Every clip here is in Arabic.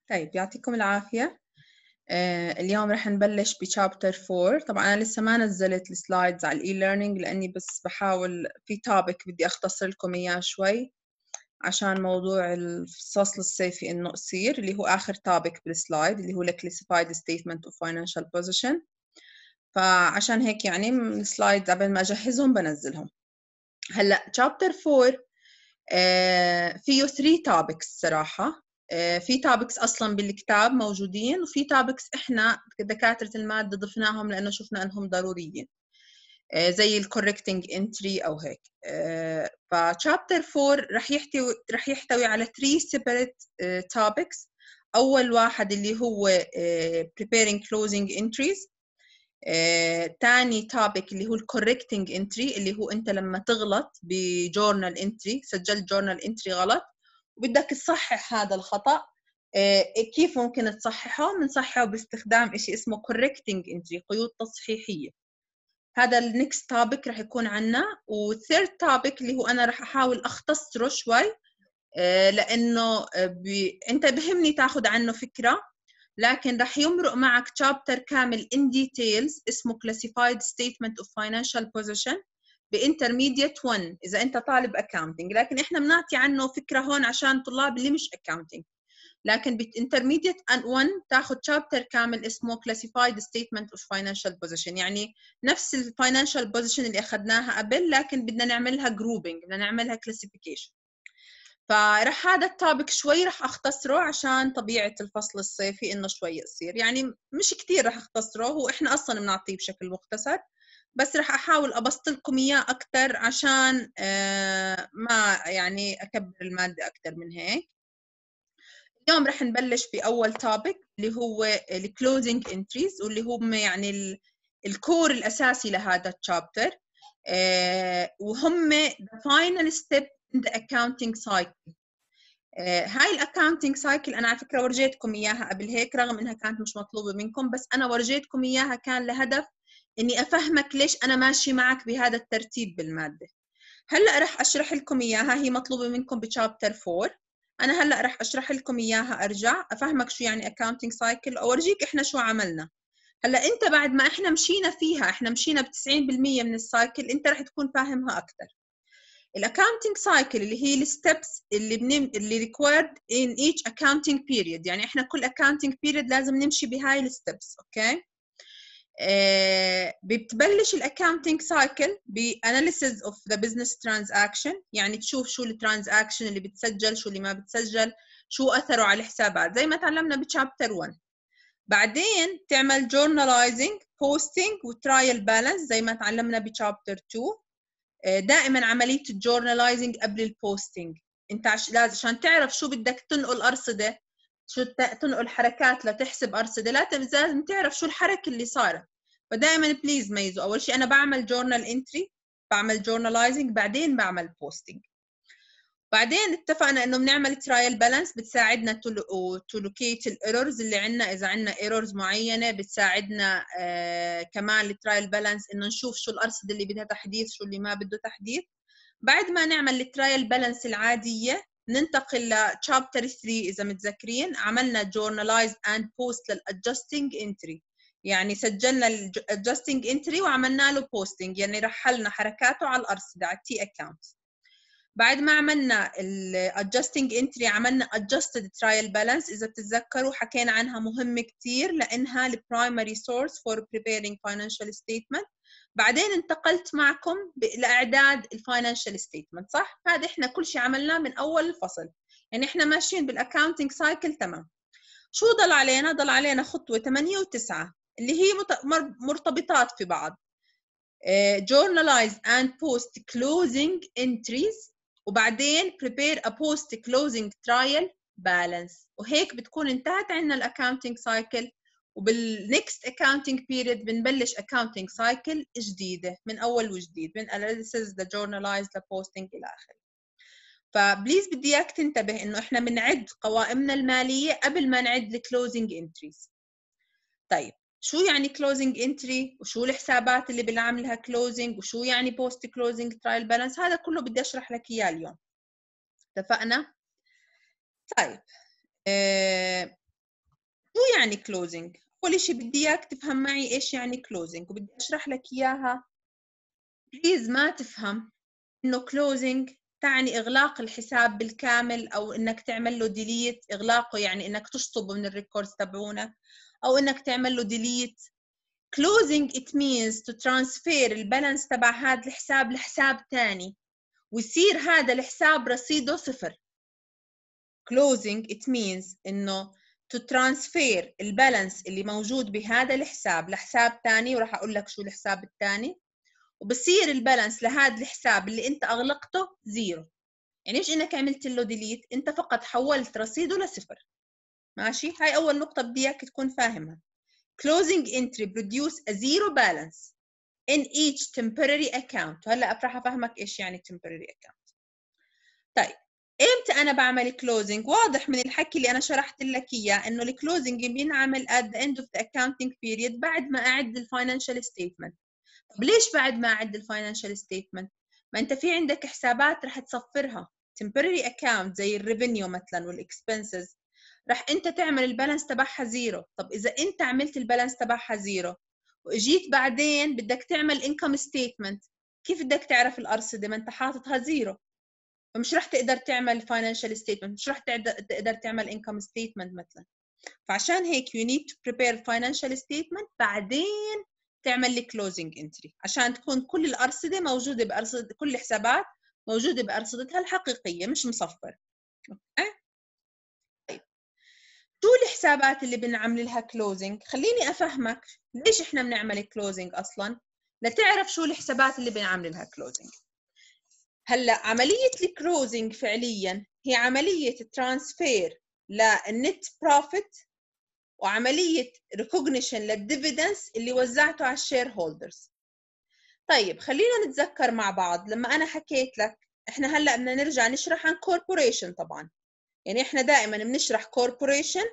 طيب يعطيكم العافية. اليوم رح نبلش بشابتر 4. طبعا أنا لسه ما نزلت السلايدز على الإي ليرنينج لأني بس بحاول في توبيك بدي أختصر لكم إياه شوي عشان موضوع الفصل الصيفي إنه قصير، اللي هو آخر توبيك بالسلايد اللي هو Classified Statement of Financial Position. فعشان هيك يعني السلايد قبل ما أجهزهم بنزلهم. هلأ شابتر 4 فيه 3 توبكس صراحة. في توبكس أصلا بالكتاب موجودين، وفي توبكس إحنا دكاترة المادة ضفناهم لأنه شفنا أنهم ضروريين، زي الكوركتنج انتري أو هيك. فشابتر 4 رح يحتوي على 3 separate topics. أول واحد اللي هو preparing closing entries. تاني توبيك اللي هو الكوركتنج انتري، اللي هو انت لما تغلط بجورنال انتري، سجلت جورنال انتري غلط وبدك تصحح هذا الخطأ، كيف ممكن تصححه؟ بنصححه باستخدام شيء اسمه correcting entry، قيود تصحيحية. هذا النكست توبيك رح يكون عنا. والثيرد توبيك اللي هو أنا رح أحاول أختصره شوي، لأنه أنت بهمني تاخد عنه فكرة، لكن رح يمرق معك chapter كامل in details اسمه Classified Statement of Financial Position بintermediate 1 إذا أنت طالب accounting، لكن إحنا بنعطي عنه فكرة هون عشان طلاب اللي مش accounting. لكن intermediate 1 تاخد chapter كامل اسمه Classified Statement of Financial Position، يعني نفس ال Financial Position اللي أخذناها قبل، لكن بدنا نعملها grouping، بدنا نعملها classification. فرح هذا التوبيك شوي رح أختصره عشان طبيعة الفصل الصيفي إنه شوي قصير، يعني مش كتير رح أختصره، هو إحنا أصلاً بنعطيه بشكل مختصر، بس رح أحاول أبسط لكم إياه أكتر عشان ما يعني أكبر المادة أكتر من هيك. اليوم رح نبلش بأول توبيك اللي هو الكلوزنج انتريز، واللي هم يعني الكور الأساسي لهذا الشابتر، وهم the final step in the accounting cycle. هاي الاكاونتنج سايكل انا على فكره ورجيتكم اياها قبل هيك، رغم انها كانت مش مطلوبه منكم، بس انا ورجيتكم اياها كان لهدف اني افهمك ليش انا ماشي معك بهذا الترتيب بالماده. هلا رح اشرح لكم اياها، هي مطلوبه منكم بشابتر 4. انا هلا رح اشرح لكم اياها، ارجع افهمك شو يعني اكاونتنج سايكل، اورجيك احنا شو عملنا. هلا انت بعد ما احنا مشينا فيها، احنا مشينا ب 90% من السايكل، انت رح تكون فاهمها اكثر. الاكاونتنج سايكل اللي هي الستبس اللي ريكوايرد ان ايتش اكاونتنج بيريد، يعني احنا كل اكاونتنج بيريد لازم نمشي بهاي الستبس. اوكي. بتبلش الاكاونتنج سايكل باناليسيز اوف ذا بزنس ترانزاكشن، يعني تشوف شو الترانزاكشن اللي بتسجل، شو اللي ما بتسجل، شو اثره على الحسابات زي ما تعلمنا بشابتر 1. بعدين تعمل جورناليزنج، بوستنج، وترايل بالانس زي ما تعلمنا بشابتر 2. دائما عمليه الجورناليزنج قبل البوستنج، انت لازم عشان تعرف شو بدك تنقل ارصده، شو تنقل حركات لتحسب ارصده، لازم تعرف شو الحركه اللي صارت. فدائما بليز ميزوا، اول شيء انا بعمل جورنال انتري، بعمل جورناليزنج، بعدين بعمل بوستنج. بعدين اتفقنا انه بنعمل ترايل بالانس، بتساعدنا تو لوكيت الايرورز اللي عندنا، اذا عندنا ايرورز معينه بتساعدنا كمان الترايل بالانس انه نشوف شو الارصده اللي بدها تحديث، شو اللي ما بده تحديث. بعد ما نعمل الترايل بالانس العاديه ننتقل لشابتر 3. اذا متذكرين عملنا جورنالايز اند بوست للادجستنج انتري، يعني سجلنا الادجستنج انتري وعملنا له بوستنج، يعني رحلنا حركاته على الارصده على التي اكاونت. بعد ما عملنا الادجستنج انتري عملنا adjusted trial balance، اذا بتتذكروا حكينا عنها، مهمه كثير لانها البرايمري سورس فور preparing financial statement. بعدين انتقلت معكم لاعداد الفاينانشال ستيتمنت، صح؟ هذا احنا كل شيء عملناه من اول الفصل، يعني احنا ماشيين بالاكاونتنج سايكل تمام. شو ضل علينا؟ ضل علينا خطوه 8 و9 اللي هي مرتبطات في بعض. journalize and post closing entries، وبعدين prepare a post closing trial balance، وهيك بتكون انتهت عنا الاكاونتنج سايكل. وبالنكست accounting period بنبلش accounting cycle جديدة من أول وجديد، من analysis the journalize the posting إلى آخره. فبليز بدي إياك تنتبه إنه إحنا بنعد قوائمنا المالية قبل ما نعد الكلوزنج entries. طيب شو يعني closing entry، وشو الحسابات اللي بنعملها closing، وشو يعني post closing trial balance، هذا كله بدي أشرح لك إياه اليوم. اتفقنا؟ طيب يعني closing؟ أول شيء بدي إياك تفهم معي إيش يعني closing، وبدي أشرح لك إياها. بليز ما تفهم إنه closing تعني إغلاق الحساب بالكامل، أو إنك تعمل له delete. إغلاقه يعني إنك تشطبه من الريكوردز تبعونك، أو إنك تعمل له delete. closing it means to transfer البالانس تبع هذا الحساب لحساب تاني، ويصير هذا الحساب رصيده صفر. closing it means إنه to transfer البالانس اللي موجود بهذا الحساب لحساب تاني، وراح أقول لك شو الحساب التاني، وبصير البالانس لهذا الحساب اللي أنت أغلقته زيرو. يعني مش إنك عملت له ديليت، أنت فقط حولت رصيده لصفر. ماشي؟ هاي أول نقطة بدي إياك تكون فاهمها. closing entry produce a zero balance in each temporary account. وهلا راح أفهمك إيش يعني temporary account. طيب إمتى أنا بعمل closing؟ واضح من الحكي اللي أنا شرحت لك إياه إنه الclosing بينعمل at the end of the accounting period بعد ما أعد الفاينانشال statement. طب ليش بعد ما أعد الفاينانشال statement؟ ما أنت في عندك حسابات رح تصفرها temporary account زي الريفينيو مثلا والإكسبنسز، رح أنت تعمل البالانس تبعها زيرو. طب إذا أنت عملت البالانس تبعها زيرو وإجيت بعدين بدك تعمل income statement، كيف بدك تعرف الأرصدة ما أنت حاططها زيرو؟ فمش رح تقدر تعمل financial statement، مش رح تقدر تعمل income statement مثلا. فعشان هيك you need to prepare financial statement بعدين تعمل لي closing entry عشان تكون كل الأرصدة موجودة بأرصدة، كل الحسابات موجودة بأرصدتها الحقيقية مش مصفر. أوكي؟ طيب شو الحسابات اللي بنعمل لها closing؟ خليني أفهمك ليش إحنا بنعمل closing أصلاً، لتعرف شو الحسابات اللي بنعمل لها closing. هلا عملية الكلوزنج فعليا هي عملية ترانسفير للنت بروفيت وعملية ريكوجنيشن للديفيدنس اللي وزعته على الشير هولدرز. طيب خلينا نتذكر مع بعض لما أنا حكيت لك إحنا هلا بدنا نرجع نشرح عن كوربوريشن. طبعا يعني إحنا دائما بنشرح كوربوريشن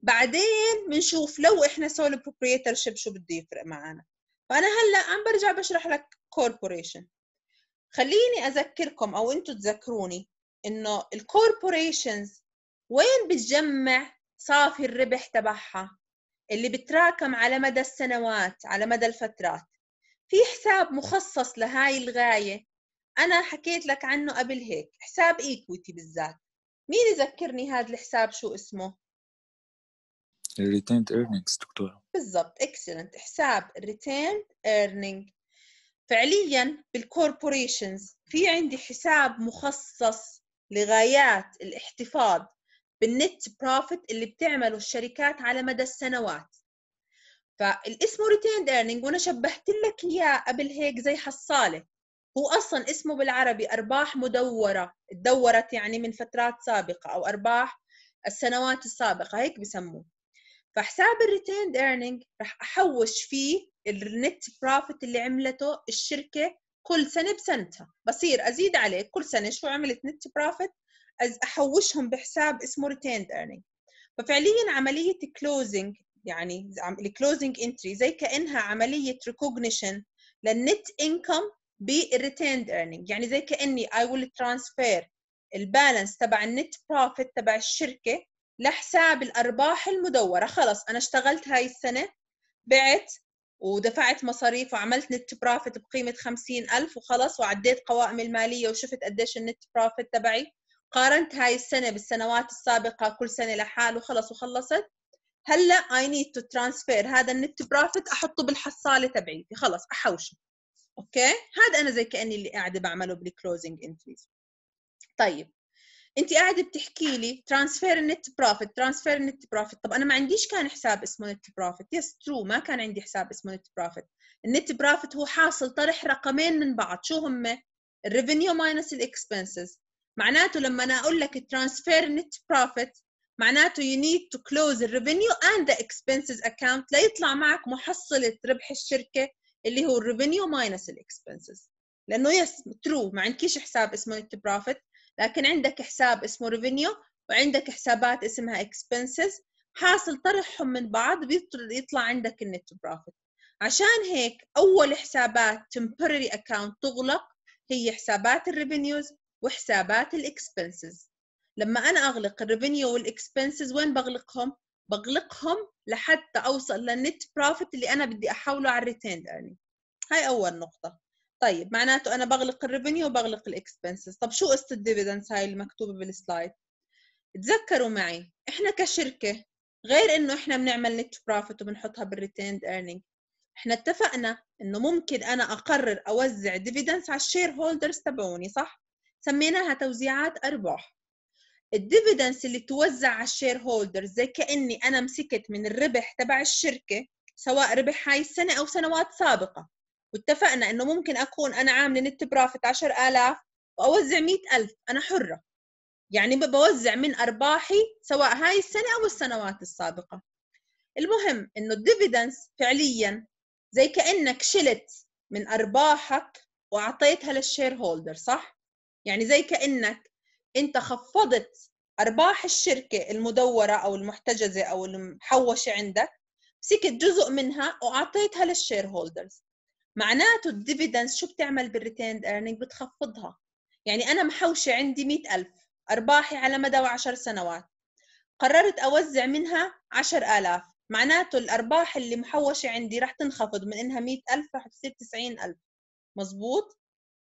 بعدين بنشوف لو إحنا سول بروبريتورشيب شو بده يفرق معنا. فأنا هلا عم برجع بشرح لك كوربوريشن. خليني أذكركم أو أنتوا تذكروني إنه الكوربوريشنز وين بتجمع صافي الربح تبعها اللي بتراكم على مدى السنوات على مدى الفترات. في حساب مخصص لهاي الغاية أنا حكيت لك عنه قبل هيك، حساب إيكويتي بالذات. مين يذكرني هذا الحساب شو اسمه؟ retained earnings دكتورة. بالضبط، excellent. حساب retained earning. فعليا بالكوربوريشنز في عندي حساب مخصص لغايات الاحتفاظ بالنت بروفيت اللي بتعمله الشركات على مدى السنوات. فالاسمه retained earning وانا شبهت لك اياه قبل هيك زي حصاله. هو اصلا اسمه بالعربي ارباح مدوره، تدورت يعني من فترات سابقه او ارباح السنوات السابقه هيك بسموه. فحساب الريتيند ايرنينج رح احوش فيه النت بروفيت اللي عملته الشركه كل سنه بسنتها، بصير ازيد عليه كل سنه شو عملت نت بروفيت احوشهم بحساب اسمه ريتيند ايرنينج. ففعليا عمليه كلوزنج يعني الكلوزنج انتري زي كانها عمليه ريكوجنيشن للنت انكم بالريتيند ايرنينج. يعني زي كاني اي ويل ترانسفير البالانس تبع النت بروفيت تبع الشركه لحساب الأرباح المدورة. خلص أنا اشتغلت هاي السنة، بعت ودفعت مصاريف وعملت نت بروفيت بقيمة 50,000 وخلص، وعديت قوائم المالية وشفت قديش النت بروفيت تبعي، قارنت هاي السنة بالسنوات السابقة كل سنة لحال وخلص وخلصت. هلا I need to transfer هذا النت بروفيت أحطه بالحصالة تبعيتي، خلص أحوشه. أوكي، هذا أنا زي كأني اللي قاعدة بعمله بالكلوزنج انتريز. طيب انت قاعده بتحكي لي ترانسفير النت بروفيت، ترانسفير النت بروفيت. طب انا ما عنديش كان حساب اسمه نت بروفيت. يس ترو، ما كان عندي حساب اسمه نت بروفيت. النت بروفيت هو حاصل طرح رقمين من بعض، شو هم؟ الريفينيو ماينس الاكسبنسز. معناته لما انا اقول لك ترانسفير النت بروفيت معناته you need to close the revenue and the expenses account ليطلع معك محصله ربح الشركه اللي هو الريفينيو ماينس الاكسبنسز. لانه يس ترو ما عندكيش حساب اسمه نت بروفيت، لكن عندك حساب اسمه revenue وعندك حسابات اسمها expenses، حاصل طرحهم من بعض بيطلع عندك النت بروفيت. عشان هيك أول حسابات temporary account تغلق هي حسابات الريفينيوز وحسابات الاكسبنسز. لما أنا أغلق الريفينيو والاكسبنسز وين بغلقهم؟ بغلقهم لحتى اوصل للنت بروفيت اللي انا بدي احوله على الريتيند ايرنينج. هاي اول نقطه. طيب معناته انا بغلق الريفينيو وبغلق الاكسبنسز. طب شو قصه الديفيدنس هاي المكتوبه بالسلايد؟ تذكروا معي احنا كشركه غير انه احنا بنعمل نت بروفيت وبنحطها بالريتيند ايرنينج، احنا اتفقنا انه ممكن انا اقرر اوزع ديفيدنس على الشير هولدرز تبعوني، صح؟ سميناها توزيعات ارباح. الديفيدنس اللي توزع على الشير هولدرز زي كاني انا مسكت من الربح تبع الشركه، سواء ربح هاي السنه او سنوات سابقه، واتفقنا انه ممكن اكون انا عامله نت بروفيت 10,000 واوزع 100,000، انا حره، يعني بوزع من ارباحي سواء هاي السنه او السنوات السابقه. المهم انه الديفيدنس فعليا زي كانك شلت من ارباحك واعطيتها للشير هولدر، صح؟ يعني زي كانك انت خفضت ارباح الشركه المدوره او المحتجزه او المحوشه عندك، مسكت جزء منها واعطيتها للشير هولدرز. معناته الديفيدنس شو بتعمل بالريتيند ايرنينج؟ بتخفضها. يعني انا محوشه عندي 100,000 ارباحي على مدى 10 سنوات، قررت اوزع منها 10,000، معناته الارباح اللي محوشه عندي راح تنخفض من انها 100,000 راح تصير 90,000. مزبوط؟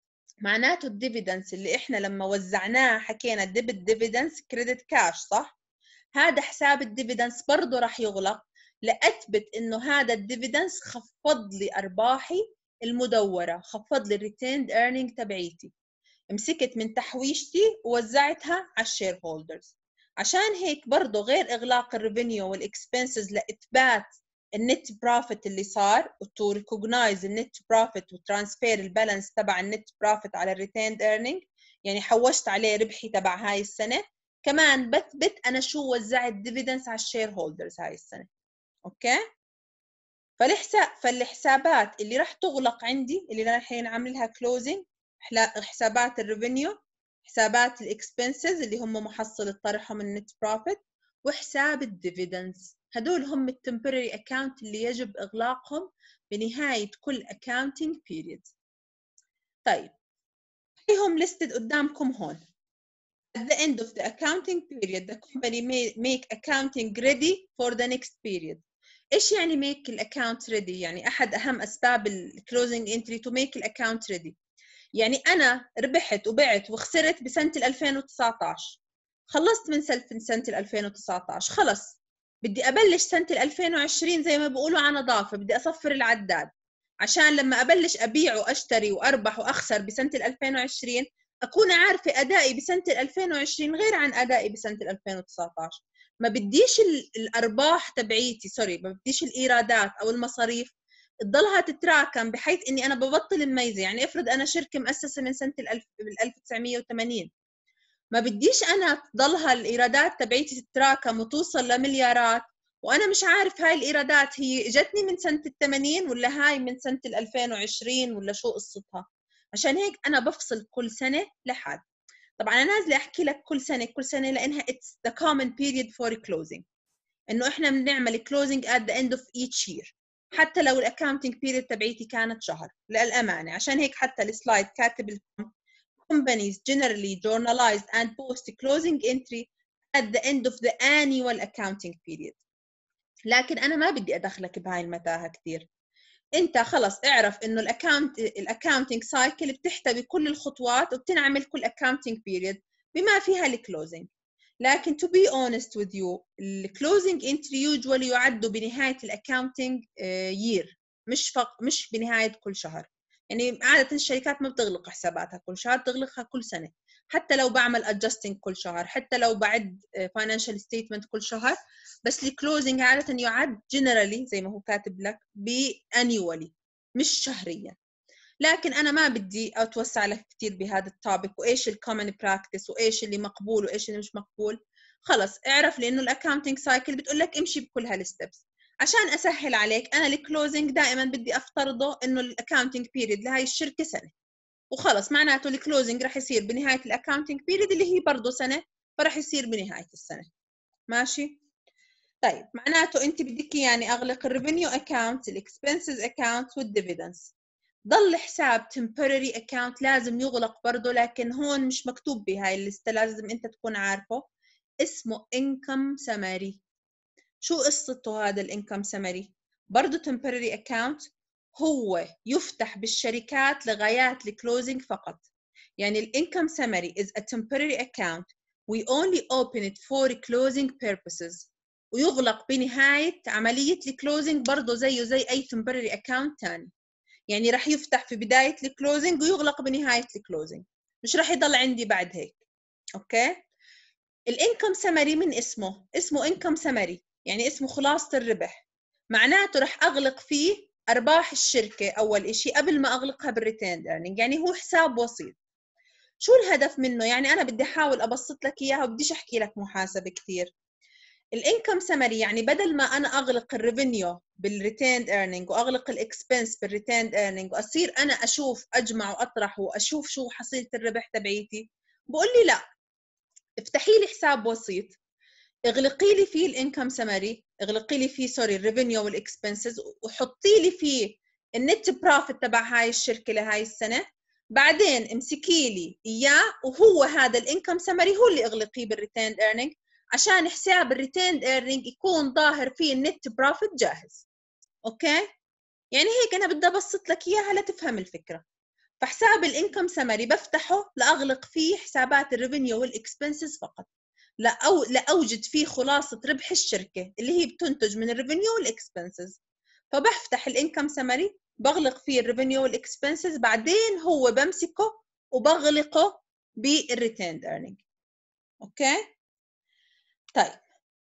معناته الديفيدنس اللي احنا لما وزعناه حكينا ديبت ديفيدنس كريدت كاش، صح؟ هذا حساب الديفيدنس برضه راح يغلق لأثبت انه هذا الديفيدنس خفض لي ارباحي المدوره، خفض لي الريتيند ايرنينج تبعيتي، مسكت من تحويشتي ووزعتها على الشير هولدرز. عشان هيك برضه غير اغلاق الريفينيو والاكسبنسز لاثبات النت بروفيت اللي صار وتو ريكوجنايز النت بروفيت وترانسفير البالانس تبع النت بروفيت على الريتيند ايرنينج، يعني حوشت عليه ربحي تبع هاي السنه، كمان بثبت انا شو وزعت ديفيدنس على الشير هولدرز هاي السنه. اوكي؟ فالحسابات اللي راح تغلق عندي اللي راح نعمل لها كلوزنج، حسابات الريفينيو، حسابات الاكسبنسز اللي هم محصل الطرح من النت بروفيت، وحساب الديفيدنس. هدول هم التمبرري اكاونت اللي يجب اغلاقهم بنهايه كل اكاونتنج بيريد. طيب هيهم listed قدامكم هون. At the end of the accounting period, the company may make accounting ready for the next period. إيش يعني make الأكاونت ready؟ يعني أحد أهم أسباب الكلوزنج entry to make الأكاونت ready. يعني أنا ربحت وبعت وخسرت بسنة 2019، خلصت من سنة 2019، خلص بدي أبلش سنة 2020 زي ما بيقولوا على نظافة، بدي أصفر العداد عشان لما أبلش أبيع وأشتري وأربح وأخسر بسنة 2020 أكون عارفة أدائي بسنة 2020 غير عن أدائي بسنة 2019. ما بديش الأرباح تبعيتي ما بديش الإيرادات أو المصاريف تضلها تتراكم بحيث اني انا ببطل مميزه. يعني افرض انا شركه مؤسسه من سنه 1980، ما بديش انا تضلها الايرادات تبعيتي تتراكم وتوصل لمليارات وانا مش عارف هاي الايرادات هي اجتني من سنه ال80 ولا هاي من سنه 2020 ولا شو قصتها. عشان هيك انا بفصل كل سنه لحد. طبعا انا نازله احكي لك كل سنه لانها it's the common period for closing، انه احنا بنعمل closing at the end of each year حتى لو الاكاونتنج بيريد تبعيتي كانت شهر للامانه. عشان هيك حتى السلايد كاتب لكم companies generally journalize and post closing entry at the end of the annual accounting period. لكن انا ما بدي ادخلك بهاي المتاهه كثير. انت خلص اعرف انه الاكاونتنج سايكل بتحتوي كل الخطوات وبتنعمل كل اكاونتنج بيريد بما فيها الكلوزنج. لكن to be honest with you الكلوزنج entry usually يعد بنهاية الاكاونتنج year، مش بنهاية كل شهر. يعني عادة الشركات ما بتغلق حساباتها كل شهر، بتغلقها كل سنة. حتى لو بعمل adjusting كل شهر، حتى لو بعد financial statement كل شهر، بس الكلوزنج عادة يعد generally زي ما هو كاتب لك annually مش شهريا. لكن أنا ما بدي أتوسع لك كثير بهذا التوبيك وإيش الكومن براكتس وإيش اللي مقبول وإيش اللي مش مقبول. خلص اعرف لأنه الأكاونتنج سايكل بتقول لك امشي بكل هالستبس. عشان أسهل عليك أنا الكلوزنج دائما بدي أفترضه إنه الأكاونتنج بيريد لهي الشركة سنة، وخلص معناته الكلوزنج راح يصير بنهاية الأكاونتنج بيريد اللي هي برضه سنة، فراح يصير بنهاية السنة. ماشي؟ طيب معناته انت بدك يعني اغلق الريفينيو اكاونت، الاكسبنسز اكاونت والديفيدنس. ضل حساب temporary account لازم يغلق برضه، لكن هون مش مكتوب بهاي الليسته، لازم انت تكون عارفه اسمه income summary. شو قصته هذا الانكم سمري؟ برضه temporary account، هو يفتح بالشركات لغايات الكلوزنج فقط. يعني الانكم سمري is a temporary account we only open it for closing purposes، ويغلق بنهاية عملية الكلوزنج برضه زيه زي أي temporary account تاني. يعني راح يفتح في بداية الكلوزنج ويغلق بنهاية الكلوزنج، مش راح يضل عندي بعد هيك. أوكي؟ الانكم سمري من اسمه انكم سمري، يعني اسمه خلاصة الربح، معناته راح أغلق فيه أرباح الشركة أول إشي قبل ما أغلقها بالريتيند ايرنينج. يعني هو حساب وسيط. شو الهدف منه؟ يعني أنا بدي أحاول أبسط لك إياها وبديش أحكي لك محاسبة كتير. الانكم سمري يعني بدل ما أنا أغلق الريفينيو بالريتيند ايرنينج وأغلق الإكسبنس بالريتيند ايرنينج وأصير أنا أشوف أجمع وأطرح وأشوف شو حصيلة الربح تبعيتي، بقول لي لا، افتحي لي حساب وسيط، اغلقي لي فيه الانكم سمري، اغلقي لي فيه الريفينيو والاكسبنسز، وحطي لي فيه النت بروفيت تبع هاي الشركه لهاي السنه، بعدين امسكي لي اياه وهو هذا الانكم سمري هو اللي اغلقيه بالريتيند ايرنينج، عشان حساب الريتيند ايرنينج يكون ظاهر فيه النت بروفيت جاهز. اوكي؟ يعني هيك انا بدي ابسط لك اياها لتفهم الفكره. فحساب الانكم سمري بفتحه لاغلق فيه حسابات الريفينيو والاكسبنسز فقط، لأوجد فيه خلاصة ربح الشركة اللي هي بتنتج من الريفينيو والاكسبنسز. فبفتح الانكم سمري، بغلق فيه الريفينيو والاكسبنسز، بعدين هو بمسكه وبغلقه بالريتيند ايرنينج. اوكي؟ طيب،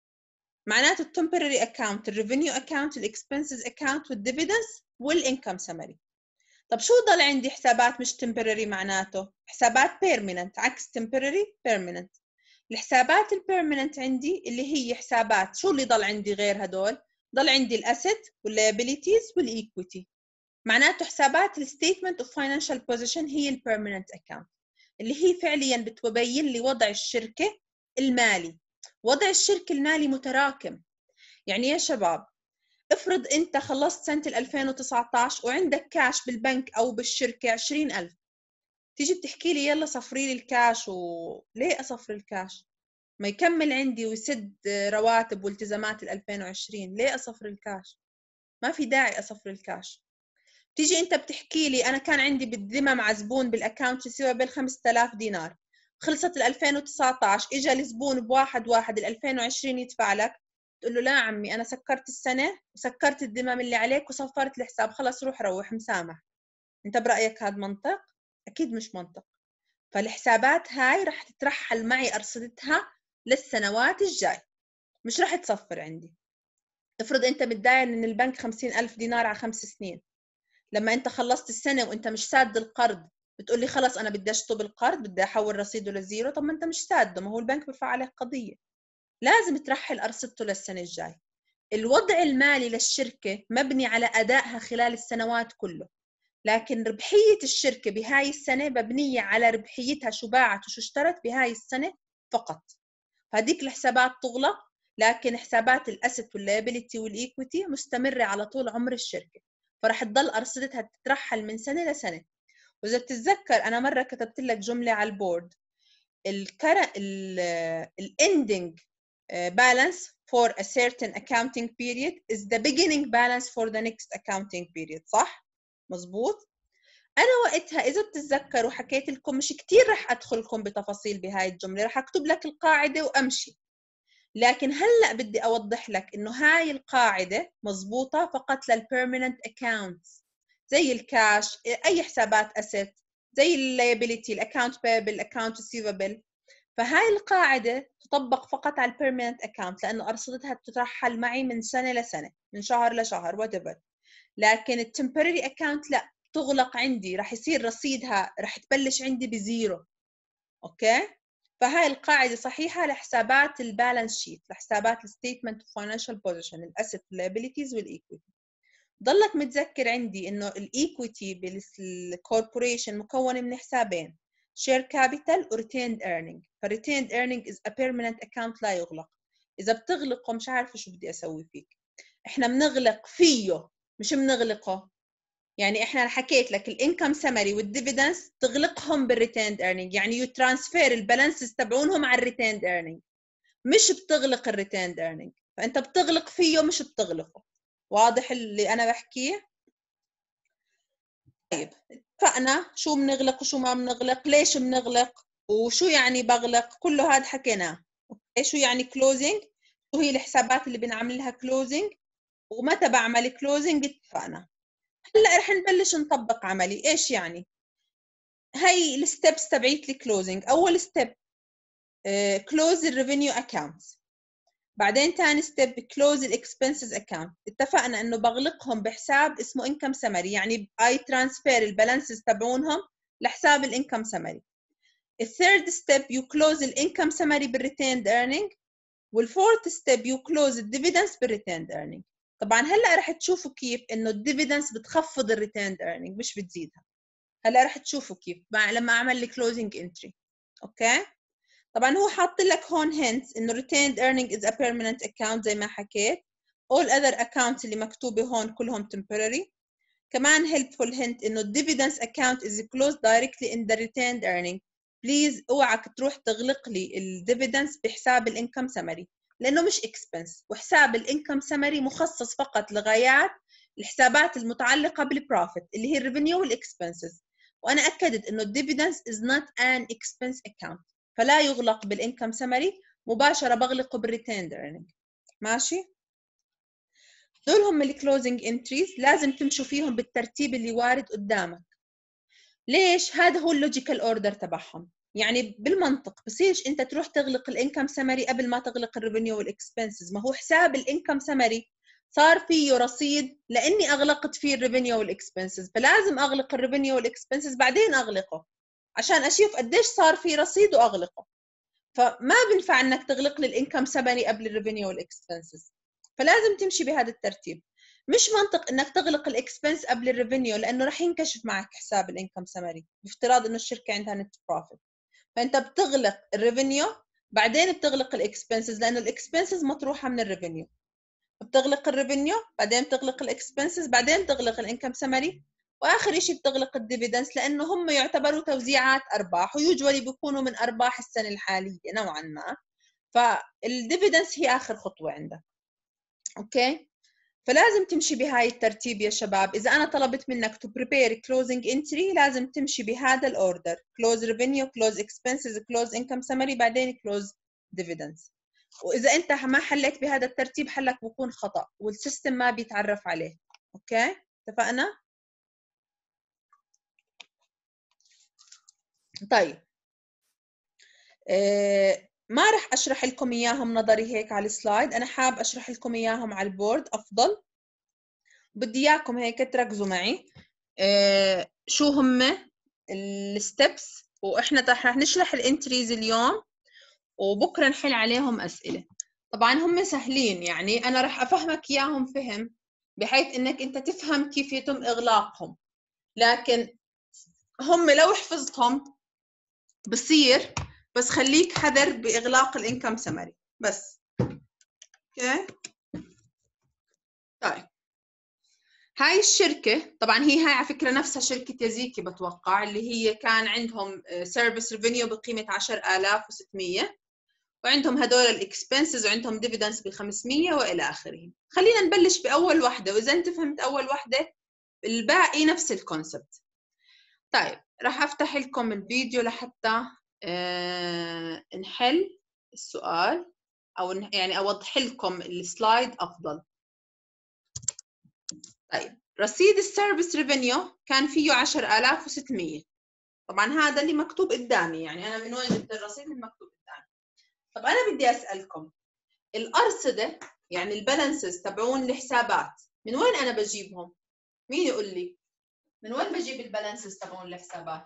معناته التمبرري اكاونت، الريفينيو اكاونت، الاكسبنسز اكاونت، والديفيدنس، والانكم سمري. طب شو ضل عندي حسابات مش temporary؟ معناته حسابات permanent، عكس temporary permanent. الحسابات البيرمننت عندي اللي هي حسابات، شو اللي ضل عندي غير هدول؟ ضل عندي الاسيت والliabilities والايكويتي. معناته حسابات الستيتمنت اوف فاينانشال بوزيشن هي البيرمننت اكاونت، اللي هي فعليا بتبين لي وضع الشركه المالي. وضع الشركه المالي متراكم. يعني يا شباب، افرض انت خلصت سنه 2019 وعندك كاش بالبنك او بالشركه 20,000، تيجي بتحكي لي يلا صفري لي الكاش. وليه اصفر الكاش؟ ما يكمل عندي ويسد رواتب والتزامات 2020. ليه اصفر الكاش؟ ما في داعي اصفر الكاش. تيجي انت بتحكي لي انا كان عندي بالذمه مع زبون بالاكونت ريسيفبل 5000 دينار، خلصت 2019، اجى الزبون ب1/1 2020 يدفع لك، تقول له لا عمي انا سكرت السنه وسكرت الذمم اللي عليك وصفرت الحساب، خلص روح مسامح. انت برايك هذا منطق؟ اكيد مش منطق. فالحسابات هاي رح تترحل معي أرصدتها للسنوات الجاي، مش رح تصفر عندي. افرض أنت متداين من البنك 50,000 دينار على 5 سنين، لما أنت خلصت السنة وأنت مش ساد القرض بتقول لي خلص أنا بدي أشطب القرض، بدي أحول رصيده لزيرو. طب ما أنت مش ساد، ما هو البنك بيرفع عليك قضية. لازم ترحل أرصدته للسنة الجاي. الوضع المالي للشركة مبني على أدائها خلال السنوات كله، لكن ربحية الشركة بهاي السنة مبنية على ربحيتها، شو باعت وشو اشترت بهاي السنة فقط. فهديك الحسابات تغلق، لكن حسابات الأسيت واللايبيليتي والإيكويتي مستمرة على طول عمر الشركة، فرح تضل أرصدتها تترحل من سنة لسنة. وإذا بتتذكر أنا مرة كتبت لك جملة على البورد، ending balance for a certain accounting period is the beginning balance for the next accounting period. صح؟ مزبوط؟ أنا وقتها إذا بتتذكروا حكيت لكم مش كتير رح أدخلكم بتفاصيل بهاي الجملة، رح أكتب لك القاعدة وأمشي. لكن هلأ بدي أوضح لك إنه هاي القاعدة مزبوطة فقط للpermanent accounts، زي الكاش، أي حسابات أسيت، زي الliability، الأكاونت payable، الأكاونت receivable. فهاي القاعدة تطبق فقط على البيرمننت أكاونت، لأنه أرصدتها تترحل معي من سنة لسنة، من شهر لشهر whatever. لكن التمبرري أكاونت لا، تغلق عندي، راح يصير رصيدها، راح تبلش عندي بزيرو. أوكي؟ فهاي القاعدة صحيحة لحسابات البالانس شيت، لحسابات الستيتمنت اوف فاينانشال بوزيشن، الأسيت واللايبيليتيز والإيكويتي. ضلك متذكر عندي إنه الإيكويتي بالكوربوريشن مكون من حسابين، share capital و retained earning. retained earning is a permanent account لا يغلق. إذا بتغلقه مش عارفة شو بدي أسوي فيك. إحنا بنغلق فيه مش بنغلقه. يعني إحنا حكيت لك الانكم سمري والديفيدنس تغلقهم بالريتيند earning، يعني يو ترانسفير البالانسز تبعونهم على الريتيند earning، مش بتغلق الريتيند earning. فانت بتغلق فيه مش بتغلقه. واضح اللي انا بحكيه؟ طيب اتفقنا شو بنغلق وشو ما بنغلق، ليش بنغلق، وشو يعني بغلق، كله هذا حكيناه. اوكي، شو يعني كلوزنج، شو هي الحسابات اللي بنعمل لها كلوزنج، ومتى بعمل كلوزنج اتفقنا. هلا رح نبلش نطبق عملي. ايش يعني؟ هي الستبس تبعيت الكلوزنج. اول ستيب كلوز الريفينيو اكاونت، بعدين ثاني ستيب كلوز الاكسبنسز اكاونت. اتفقنا انه بغلقهم بحساب اسمه انكم سمري، يعني اي ترانسفير البالانسز تبعونهم لحساب الانكم سمري. الثيرد ستيب يو كلوز الانكم سمري بالريتيند ايرنينج، والفورث ستيب يو كلوز الديفيدنس بالريتيند ايرنينج. طبعا هلا رح تشوفوا كيف انه الديفيدنس بتخفض الريتيند ايرنينج مش بتزيدها. هلا رح تشوفوا كيف لما اعمل الكلوزنج انتري. اوكي، طبعا هو حاط لك هون hints انه retained earning is a permanent account زي ما حكيت. all other accounts اللي مكتوبه هون كلهم temporary. كمان helpful hint انه dividends account is closed directly in the retained earning. بليز اوعك تروح تغلق لي الديفيدنس بحساب الانكم سمري لانه مش expense، وحساب الانكم سمري مخصص فقط لغايات الحسابات المتعلقه بالبروفيت اللي هي الريفينيو والاكسبنسز. وانا اكدت انه الديفيدنس is not an expense account، فلا يغلق بالانكم سمري، مباشره بغلقه بالريتيند ايرنينج. ماشي؟ دول هم الكلوزنج انتريز، لازم تمشوا فيهم بالترتيب اللي وارد قدامك. ليش؟ هذا هو اللوجيكال اوردر تبعهم. يعني بالمنطق بصيرش انت تروح تغلق الانكم سمري قبل ما تغلق الريفينيو والاكسبنسز. ما هو حساب الانكم سمري صار فيه رصيد لاني اغلقت فيه الريفينيو والاكسبنسز، فلازم اغلق الريفينيو والاكسبنسز بعدين اغلقه عشان اشوف قديش صار في رصيد واغلقه. فما بنفع انك تغلق لي الانكم سمري قبل الريفينيو والاكسبنسز، فلازم تمشي بهذا الترتيب. مش منطق انك تغلق الاكسبنس قبل الريفينيو لانه راح ينكشف معك حساب الانكم سمري بافتراض انه الشركه عندها نت بروفيت. فانت بتغلق الريفينيو بعدين بتغلق الاكسبنسز لانه الاكسبنسز مطروحه من الريفينيو. بتغلق الريفينيو بعدين بتغلق الاكسبنسز بعدين بتغلق الانكم سمري، واخر شيء بتغلق الديفيدنس لانه هم يعتبروا توزيعات ارباح ويوجولي بيكونوا من ارباح السنه الحاليه نوعا ما. فالديفيدنس هي اخر خطوه عندك. اوكي، فلازم تمشي بهاي الترتيب يا شباب. اذا انا طلبت منك to prepare closing entry لازم تمشي بهذا الاوردر: close revenue, close expenses, close income summary، بعدين close dividends. واذا انت ما حليت بهذا الترتيب حلك بكون خطا والسيستم ما بيتعرف عليه. اوكي، اتفقنا؟ طيب ما رح اشرح لكم اياهم نظري هيك على السلايد، انا حاب اشرح لكم اياهم على البورد افضل. بدي اياكم هيك تركزوا معي شو هم الستبس، واحنا رح نشرح الانتريز اليوم وبكره نحل عليهم اسئله. طبعا هم سهلين، يعني انا رح افهمك اياهم فهم بحيث انك انت تفهم كيف يتم اغلاقهم، لكن هم لو حفظتهم بصير، بس خليك حذر باغلاق الانكم سمري بس. اوكي، طيب هاي الشركة طبعا هي هاي على فكرة نفسها شركة يازيكي بتوقع، اللي هي كان عندهم سيرفيس ريفينيو بقيمة 10,600 وعندهم هدول الاكسبنسز وعندهم ديفيدنس ب 500 والى اخره. خلينا نبلش باول وحده، واذا انت فهمت اول وحده الباقي نفس الكونسبت. طيب راح افتح لكم الفيديو لحتى نحل السؤال او يعني اوضح لكم السلايد افضل. طيب رصيد السيرفيس ريفينيو كان فيه 10,600. طبعا هذا اللي مكتوب قدامي، يعني انا من وين جبت الرصيد المكتوب قدامي. طب انا بدي اسالكم الارصده، يعني البالانسز تبعون الحسابات من وين انا بجيبهم؟ مين يقول لي من وين بجيب البالانسز تبعون الحسابات؟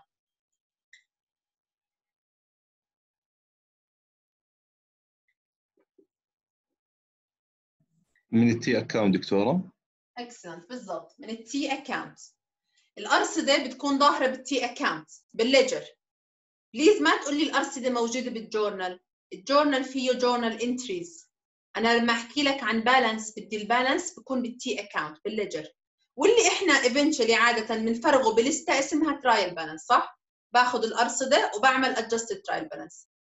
من التي اكاونت دكتوره. اكسلنت، بالضبط من التي اكاونت. الارصده بتكون ظاهره بالتي اكاونت بالليجر. بليز ما تقول لي الارصده موجوده بالجورنال، الجورنال فيه جورنال انتريز. انا لما احكي لك عن بالانس بدي البالانس بكون بالتي اكاونت بالليجر، واللي احنا ايفنتشلي عاده بنفرغه بلسته اسمها ترايل بالانس، صح؟ باخذ الارصده وبعمل ادجستد ترايل بالانس.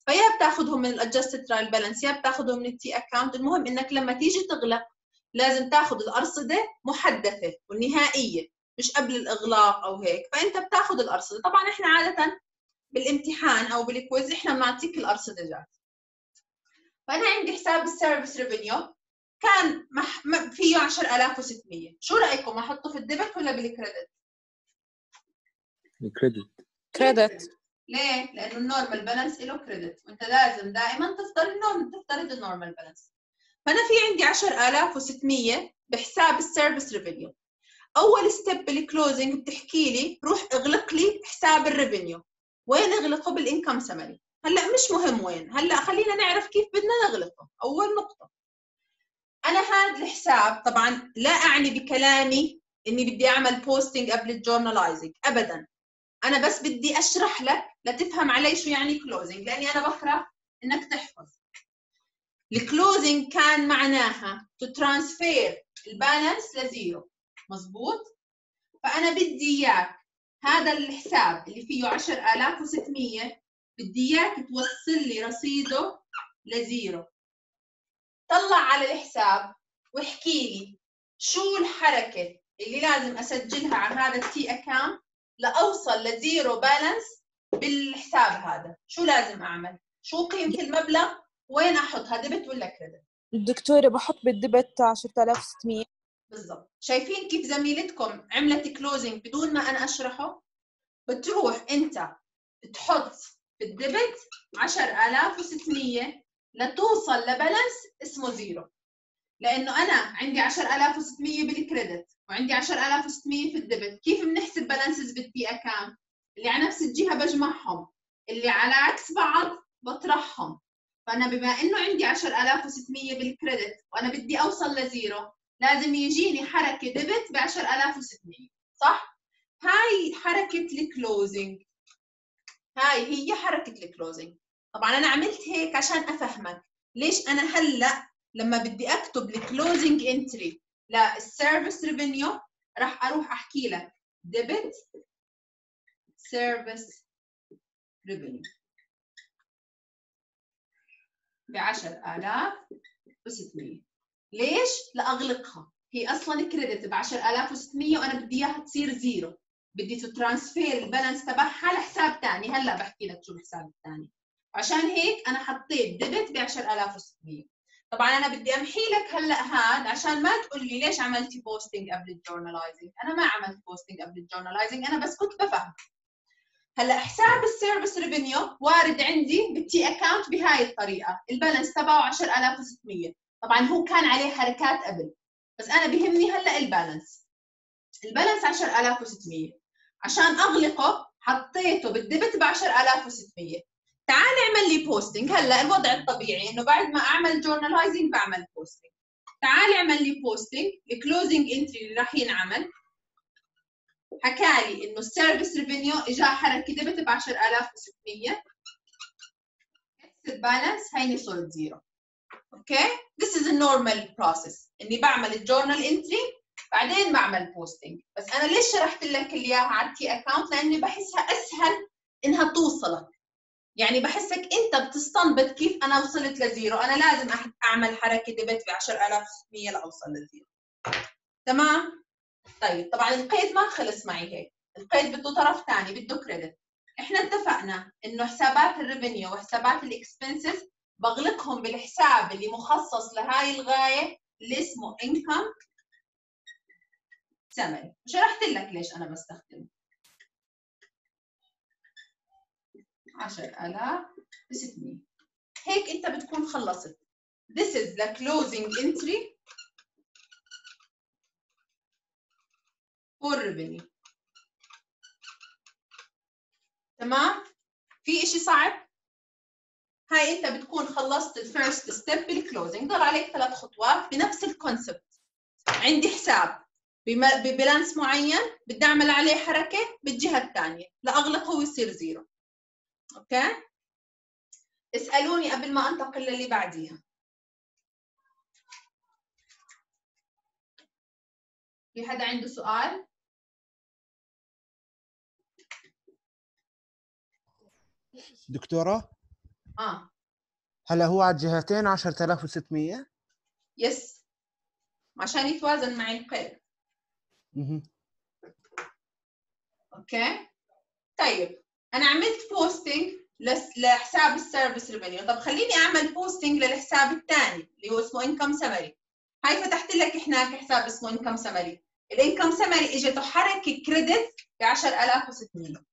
فيا بتاخذهم من الادجستد ترايل بالانس يا بتاخذهم من التي اكاونت. المهم انك لما تيجي تغلق لازم تاخذ الارصده محدثه ونهائيه، مش قبل الاغلاق او هيك. فانت بتاخذ الارصده. طبعا احنا عاده بالامتحان او بالكويز احنا بنعطيك الارصده جاهزه. فانا عندي حساب السيرفيس ريفينيو كان فيه 10600. شو رايكم احطه في الديبت ولا بالكريدت؟ الكريدت. كريدت. ليه؟ لانه النورمال بالانس له كريدت، وانت لازم دائما تفترض النورمال بالانس. فانا في عندي 10600 بحساب السيرفيس ريفينيو. اول ستيب بالكلوزنج بتحكي لي روح اغلق لي حساب الريفينيو. وين اغلقه؟ بالانكم سمري. هلا مش مهم وين، هلا خلينا نعرف كيف بدنا نغلقه. اول نقطه، انا هذا الحساب طبعا لا اعني بكلامي اني بدي اعمل بوستنج قبل الجورناليزنج ابدا. انا بس بدي اشرح لك لتفهم علي شو يعني كلوزنج، لاني انا بكره انك تحفظ. الكلوزنج كان معناها ترانسفير البالانس لزيرو، مزبوط؟ فانا بدي اياك هذا الحساب اللي فيه 10600 بدي اياك توصل لي رصيده لزيرو. طلع على الحساب واحكي لي شو الحركه اللي لازم اسجلها على هذا التي اكاونت لاوصل لزيرو بالانس بالحساب هذا. شو لازم اعمل؟ شو قيمه المبلغ؟ وين احطها؟ ديبت ولا كريدت؟ الدكتورة بحط بالديبت 10600. بالضبط. شايفين كيف زميلتكم عملت كلوزنج بدون ما انا اشرحه؟ بتروح انت تحط بالديبت 10600 لتوصل لبالانس اسمه زيرو. لانه انا عندي 10600 بالكريدت وعندي 10600 في الديبت. كيف بنحسب بالانسز بالتي اكاونت؟ اللي على نفس الجهه بجمعهم، اللي على عكس بعض بطرحهم. فانا بما انه عندي 10600 بالكريدت وانا بدي اوصل لزيرو، لازم يجيني حركه ديبت ب 10600، صح؟ هاي حركه الكلوزنج. هاي هي حركه الكلوزنج. طبعا انا عملت هيك عشان افهمك ليش انا هلا لما بدي اكتب الكلوزنج انتري للسيرفيس ريفينيو راح اروح احكي لك ديبت سيرفيس ريفينيو ب 10600. ليش؟ لاغلقها. هي اصلا كريدت ب 10600 وانا بدي اياها تصير زيرو. بدي ترانسفير البالانس تبعها لحساب ثاني. هلا بحكي لك شو الحساب الثاني. عشان هيك انا حطيت ديبت ب 10600. طبعا انا بدي امحي لك هلا هاد عشان ما تقول لي ليش عملتي بوستنج قبل الجورناليزنج. انا ما عملت بوستنج قبل الجورناليزنج، انا بس كنت بفهم. هلا حساب السيرفيس ريفينيو وارد عندي بالتي اكاونت بهاي الطريقه، البالانس تبعه 10600. طبعا هو كان عليه حركات قبل، بس انا بيهمني هلا البالانس. البالانس 10600. عشان اغلقه حطيته بالديبت ب 10600. تعال اعمل لي بوستنج. هلا الوضع الطبيعي انه بعد ما اعمل جورناليزنج بعمل بوستنج. تعال اعمل لي بوستنج. الكلوزنج انتري اللي راح ينعمل حكى لي انه السيرفيس ريفينيو اجى حركه ديبت ب 10600. البالانس هيني صارت زيرو. اوكي؟ This is a normal process. اني بعمل الجورنال انتري بعدين بعمل بوستنج. بس انا ليش شرحت لك اياها على التي اكاونت؟ لاني بحسها اسهل انها توصلك. يعني بحسك انت بتستنبط كيف انا وصلت لزيرو. انا لازم اعمل حركه ديبت ب 10600 لاوصل لزيرو. تمام؟ طيب طبعا القيد ما خلص معي هيك. القيد بده طرف ثاني، بده كريدت. احنا اتفقنا انه حسابات الريفينيو وحسابات الاكسبنسز بغلقهم بالحساب اللي مخصص لهاي الغايه اللي اسمه انكم سمري. وشرحت لك ليش انا بستخدمه. 10600. هيك انت بتكون خلصت. This is the closing entry for revenue. تمام؟ في اشي صعب؟ هاي انت بتكون خلصت الفيرست ستيب بالكلوزنج. ضل عليك 3 خطوات بنفس الكونسبت. عندي حساب ببالانس معين بدي اعمل عليه حركه بالجهه الثانيه لاغلقه ويصير زيرو. اوكي؟ اسالوني قبل ما انتقل للي بعديها. في حدا عنده سؤال؟ دكتورة هلا هو على الجهتين 10600. يس، عشان يتوازن مع القيد. اوكي طيب انا عملت بوستنج لحساب السيرفيس ريفينيو. طب خليني اعمل بوستنج للحساب الثاني اللي هو اسمه انكم سمري. هاي فتحت لك هناك حساب اسمه انكم سمري. الانكم سمري اجته حركه كريدت ب 10600.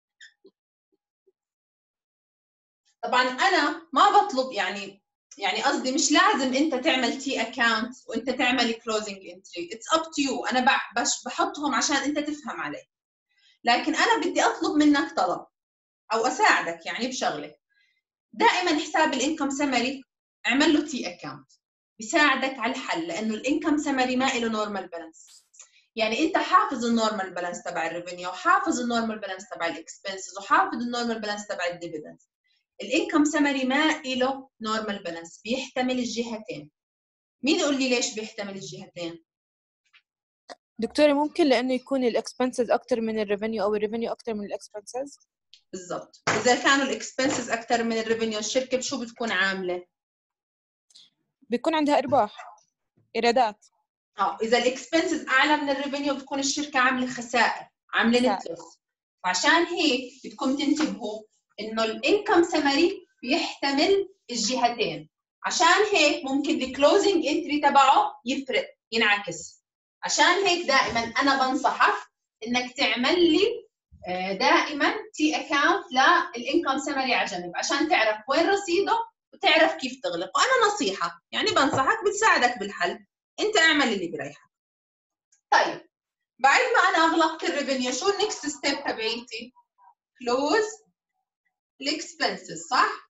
طبعا انا ما بطلب يعني قصدي مش لازم انت تعمل تي اكاونت وانت تعمل كلوزنج انتري. اتس اب تو يو. انا بحطهم عشان انت تفهم علي. لكن انا بدي اطلب منك طلب او اساعدك يعني بشغله. دائما حساب الانكم سمري اعمل له تي اكاونت، بيساعدك على الحل، لانه الانكم سمري ما له نورمال بالانس. يعني انت حافظ النورمال بالانس تبع الريفينيو، وحافظ النورمال بالانس تبع الاكسبنسز، وحافظ النورمال بالانس تبع الديفيدند. الانكم سمري ما له نورمال بالانس، بيحتمل الجهتين. مين يقول لي ليش بيحتمل الجهتين؟ دكتورة ممكن لأنه يكون الإكسبنسز أكتر من الريفينيو أو الريفينيو أكتر من الإكسبنسز؟ بالضبط. إذا كانوا الإكسبنسز أكتر من الريفينيو، الشركة شو بتكون عاملة؟ بيكون عندها إرباح، إيرادات. إذا الإكسبنسز أعلى من الريفينيو بتكون الشركة عاملة خسائر، عاملة نت لوس. فعشان هيك بدكم تنتبهوا إنه الإنكم سمري بيحتمل الجهتين. عشان هيك ممكن الكلوزنج انتري تبعه يفرق، ينعكس. عشان هيك دائما أنا بنصحك إنك تعمل لي دائما تي اكاونت للانكم سمري على جنب، عشان تعرف وين رصيده وتعرف كيف تغلق. وانا نصيحه يعني بنصحك بتساعدك بالحل، انت اعمل اللي بريحك. طيب بعد ما انا اغلقت الريفينيو، شو النكست ستيب تبعيتي؟ كلوز الاكسبنسز، صح؟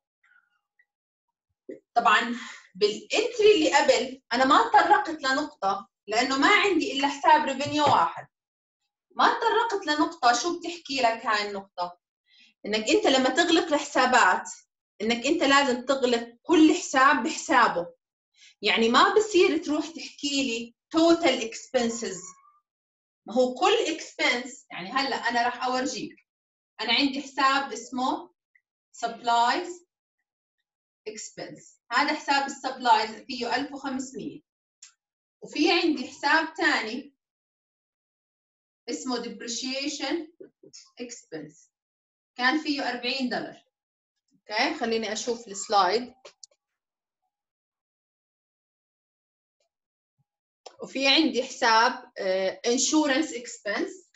طبعا بالانتري اللي قبل انا ما تطرقت لنقطه، لانه ما عندي الا حساب ريفينيو واحد. ما تطرقت لنقطه. شو بتحكي لك هاي النقطه؟ انك انت لما تغلق الحسابات، انك انت لازم تغلق كل حساب بحسابه. يعني ما بصير تروح تحكي لي total expenses. ما هو كل expense، يعني هلا انا راح اورجيك. انا عندي حساب اسمه supplies expense. هذا حساب السبلايز فيه 1500. وفي عندي حساب ثاني اسمه depreciation expense، كان فيه $40. اوكي خليني اشوف السلايد. وفي عندي حساب insurance expense،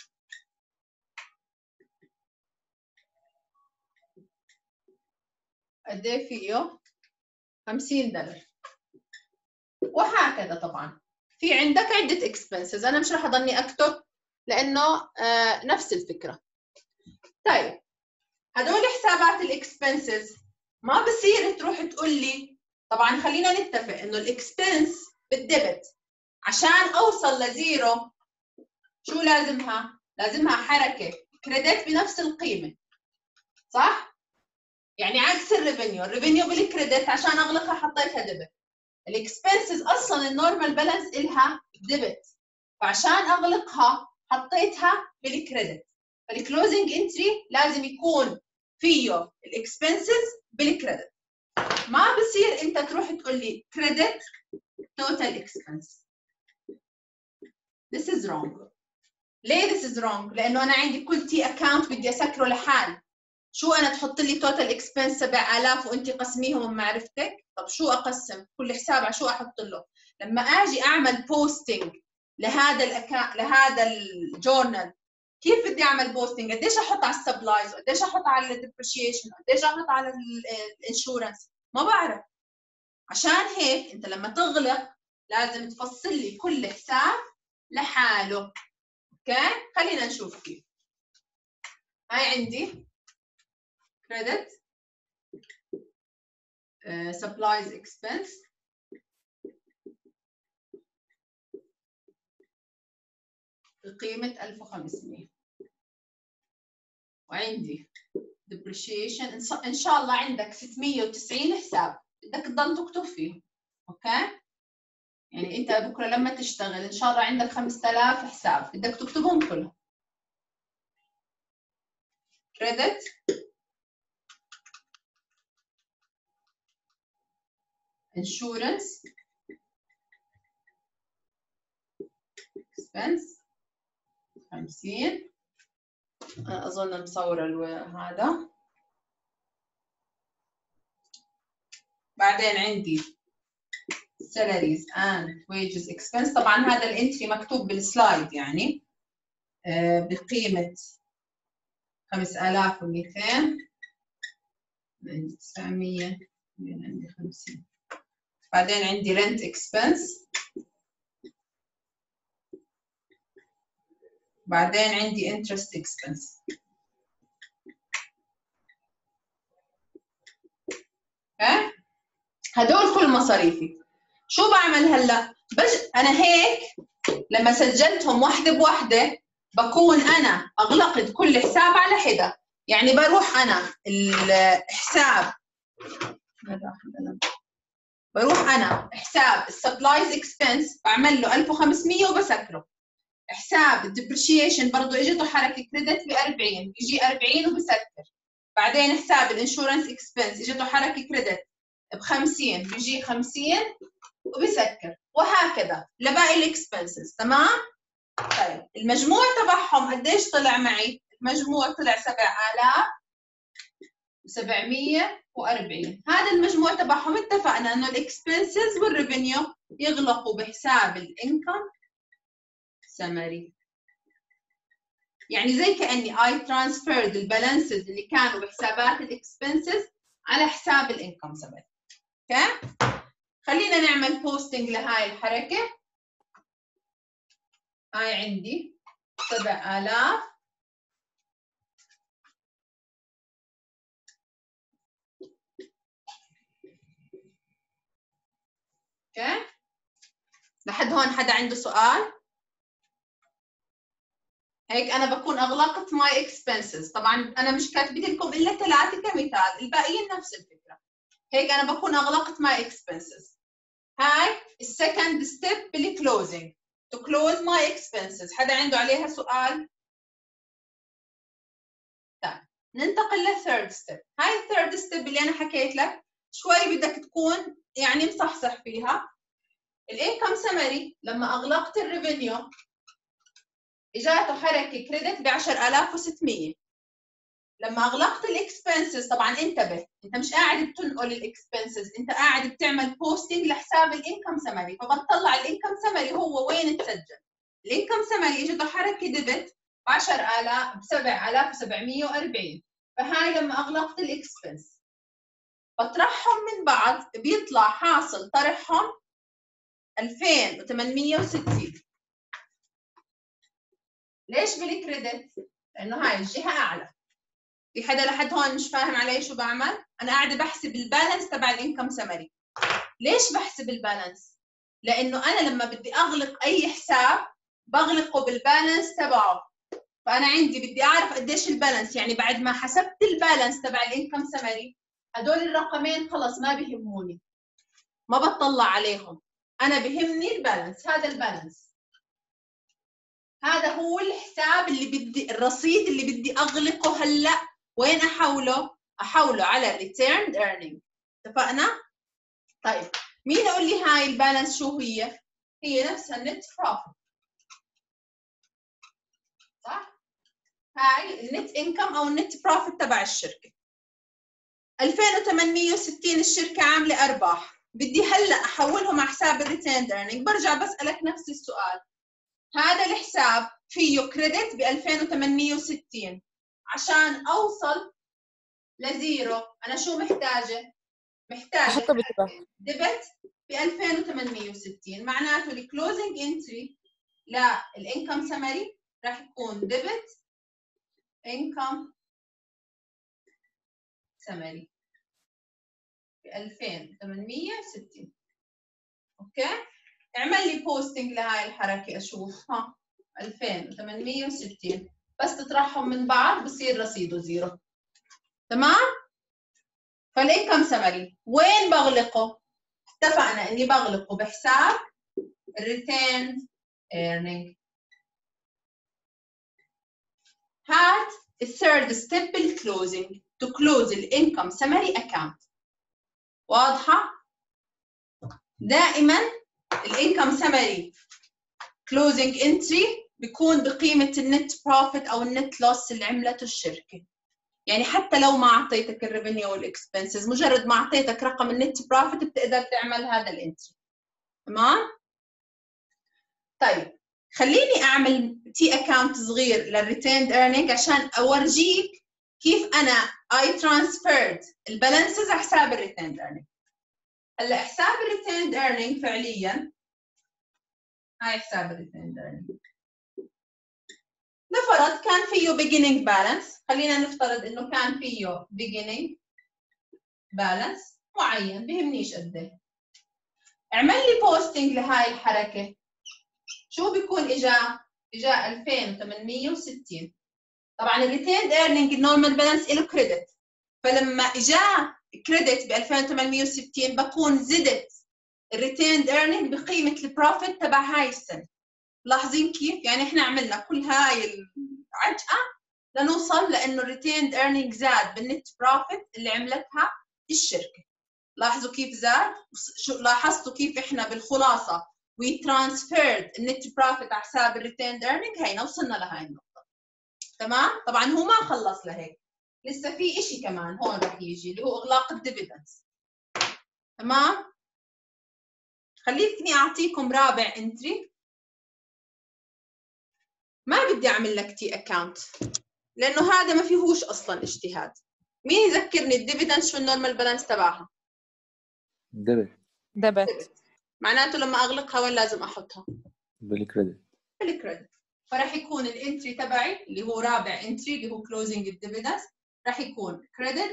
قد ايه فيه؟ $50. وهكذا. طبعا في عندك عدة expenses، انا مش راح اضلني اكتب لانه نفس الفكرة. طيب هدول حسابات الاكسبنسز ما بصير تروح تقول لي. طبعا خلينا نتفق انه الاكسبنس بالديبت عشان اوصل لزيرو شو لازمها؟ لازمها حركة كريدت بنفس القيمة، صح؟ يعني عكس الريفينيو. الريفينيو بالكريدت عشان اغلقها حطيتها ديبت. الاكسبنسز اصلا النورمال بالانس الها ديبت، فعشان اغلقها حطيتها بالكريدت. فالكلوزنج انتري لازم يكون فيه الاكسبنسز بالكريدت. ما بصير انت تروح تقول لي كريدت توتال اكسبنس. This is wrong. ليه this is wrong؟ لانه انا عندي كل تي اكاونت بدي اسكره لحال. شو انا تحط لي توتال اكسبنس 7000 وانت قسميهم بمعرفتك؟ طب شو اقسم؟ كل حساب على شو احط له؟ لما اجي اعمل بوستنج لهذا الجورنال، كيف بدي اعمل بوستنج؟ قديش احط على السبلايز؟ قديش احط على الديبريشيشن؟ قديش احط على الانشورنس؟ ما بعرف. عشان هيك انت لما تغلق لازم تفصل لي كل حساب لحاله. اوكي خلينا نشوف كيف. هاي عندي credit supplies expense بقيمة 1500. وعندي depreciation إن شاء الله عندك 690 حساب بدك تضل تكتب فيه. أوكي؟ يعني أنت بكرة لما تشتغل إن شاء الله عندك 5000 حساب بدك تكتبهم كلهم. credit insurance expense 50. أنا أظن مصورة هذا. بعدين عندي salaries and wages expense. طبعا هذا الانتري مكتوب بالسلايد يعني بقيمة 5200. عندي 900 عندي 50. بعدين عندي rent expense. بعدين عندي interest expense. ها هدول كل مصاريفي. شو بعمل هلا؟ انا هيك لما سجلتهم واحده بواحده بكون انا اغلقت كل حساب على حده. يعني بروح انا الحساب حساب السبلايز اكسبنس بعمل له 1500 وبسكره. حساب الديبريشيشن برضه اجته حركه كريدت ب 40 بيجي 40 وبسكر. بعدين حساب الانشورنس اكسبنس اجته حركه كريدت ب 50 بيجي 50 وبسكر، وهكذا لباقي الاكسبنسز. تمام؟ طيب المجموع تبعهم قديش طلع معي؟ المجموع طلع 7740. هذا المجموع تبعهم اتفقنا انه الاكسبنسز والريفينيو يغلقوا بحساب الانكم سمري. يعني زي كاني اي ترانسفيرد البالانسز اللي كانوا بحسابات الاكسبنسز على حساب الانكم سمري. اوكي؟ خلينا نعمل بوستنج لهاي الحركه. هاي عندي 7000. اوكي؟ لحد هون حدا عنده سؤال؟ هيك انا بكون اغلقت ماي اكسبنسز. طبعا انا مش كاتبه لكم الا 3 كمثال، الباقيين نفس الفكره. هيك انا بكون اغلقت ماي اكسبنسز. هاي السكند ستيب بالكلوزنج تو كلوز ماي اكسبنسز. حدا عنده عليها سؤال؟ طيب ننتقل للثيرد ستيب. هاي الثيرد ستيب اللي انا حكيت لك شوي بدك تكون يعني مصحصح فيها. الانكم سمري لما اغلقت الريفينيو اجاته حركه كريدت ب 10600. لما اغلقت الاكسبنسز طبعا انتبه، انت مش قاعد بتنقل الاكسبنسز، انت قاعد بتعمل بوستنج لحساب الانكم سمري، فبتطلع الانكم سمري هو وين اتسجل. الانكم سمري اجته حركه ديبت ب 10000 ب 7740. فهاي لما اغلقت الاكسبنس بطرحهم من بعض بيطلع حاصل طرحهم 2860. ليش بالكريدت؟ لانه هاي الجهه اعلى. في حدا لحد هون مش فاهم علي شو بعمل؟ انا قاعده بحسب البالانس تبع الانكم سمري. ليش بحسب البالانس؟ لانه انا لما بدي اغلق اي حساب بغلقه بالبالانس تبعه. فانا عندي بدي اعرف قديش البالانس، يعني بعد ما حسبت البالانس تبع الانكم سمري هدول الرقمين خلص ما بيهموني، ما بطلع عليهم. انا بهمني البالانس. هذا البالانس، هذا هو الحساب اللي بدي، الرصيد اللي بدي اغلقه هلا. وين احوله؟ احوله على returned earning. اتفقنا؟ طيب مين يقول لي هاي البالانس شو هي؟ هي نفسها النت بروفيت. صح؟ هاي النت انكم او النت بروفيت تبع الشركه. 2860 الشركه عامله ارباح، بدي هلا احولهم على حساب الريتيند earning. برجع بسالك نفس السؤال. هذا الحساب فيه كريدت ب 2860. عشان اوصل لزيرو انا شو محتاجه؟ محتاجه ديبت ب 2860. معناته الكلوزنج انتري للانكم سمري راح يكون ديبت انكم سمري ب 2860. اوكي؟ اعمل لي بوستنج لهاي الحركه اشوف. ها 2860 بس تطرحهم من بعض بصير رصيده زيرو. تمام؟ فالانكم سمري وين بغلقه؟ اتفقنا اني بغلقه بحساب الريتيند earning. هات الثيرد ستيب بالكلوزنج تو كلوز الانكم سمري اكاونت. واضحه؟ دائما الانكم سمري كلوزنج انتري بيكون بقيمه النت بروفيت او النت لوس اللي عملته الشركه. يعني حتى لو ما اعطيتك الريفينيو والاكسبنسز، مجرد ما اعطيتك رقم النت بروفيت بتقدر تعمل هذا الانتري. تمام؟ طيب خليني اعمل تي اكاونت صغير للريتيند ايرنينج عشان اورجيك كيف انا اي ترانسفيرد البالانسز على حساب الريتيند ايرنينج. هلا حساب الريتيند ايرنينج فعليا هاي حساب الريتيند ايرنينج. نفرض كان فيه beginning balance، خلينا نفترض انه كان فيه beginning balance معين بيهمنيش قد ايه. اعمل لي بوستنج لهاي الحركه، شو بيكون اجا 2860. طبعا الريتيند ايرنينج النورمال بالانس له كريدت، فلما اجا كريدت ب 2860 بكون زدت الريتيند ايرنينج بقيمه البروفيت تبع هاي السنه. لاحظين كيف؟ يعني احنا عملنا كل هاي العجقه لنوصل لانه الريتيند ايرنينج زاد بالنت بروفيت اللي عملتها الشركه. لاحظوا كيف زاد؟ لاحظتوا كيف احنا بالخلاصه وي ترانسفيرد النت بروفيت على حساب الريتيند ايرنينج. هينا وصلنا لهي النقطه. تمام؟ طبعا هو ما خلص لهيك، لسه في شيء كمان هون رح يجي اللي هو اغلاق الديفيدنس. تمام؟ خليني اعطيكم رابع انتري. ما بدي اعمل لك تي اكاونت لانه هذا ما فيهوش اصلا اجتهاد. مين يذكرني الديفيدنس شو النورمال بالانس تبعها؟ دبت. معناته لما اغلقها وين لازم احطها؟ بالكريدت. بالكريدت. فراح يكون الانتري تبعي اللي هو رابع انتري اللي هو كلوزنج الديفيدنس راح يكون كريدت